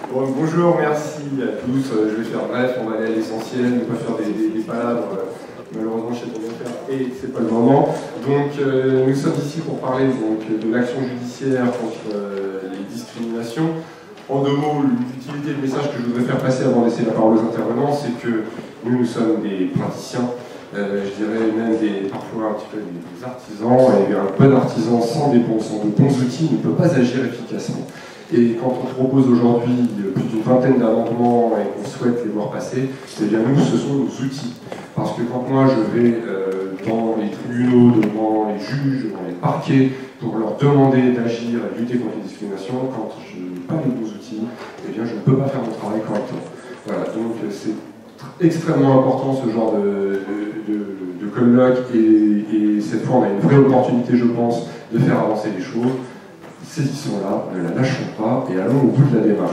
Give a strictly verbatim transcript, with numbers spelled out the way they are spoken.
Bon, bonjour, merci à tous. Euh, Je vais faire bref, on va aller à l'essentiel, ne pas faire des, des, des palabres. Euh, malheureusement, je sais pas bien faire et c'est pas le moment. Donc, euh, nous sommes ici pour parler donc, de l'action judiciaire contre euh, les discriminations. En deux mots, l'utilité du message que je voudrais faire passer avant de laisser la parole aux intervenants, c'est que nous, nous sommes des praticiens, euh, je dirais même des, parfois un petit peu des, des artisans, et un bon artisan sans des bons, sans de bons outils ne peut pas agir efficacement. Et quand on propose aujourd'hui plus d'une vingtaine d'amendements et qu'on souhaite les voir passer, eh bien nous, ce sont nos outils. Parce que quand moi je vais euh, dans les tribunaux, devant les juges, devant les parquets, pour leur demander d'agir et de lutter contre les discriminations, quand je n'ai pas les bons outils, eh bien je ne peux pas faire mon travail correctement. Voilà, donc c'est extrêmement important ce genre de, de, de, de colloque et, et cette fois on a une vraie opportunité, je pense, de faire avancer les choses. Saisissons-la, ne la lâchons pas et allons au bout de la démarche.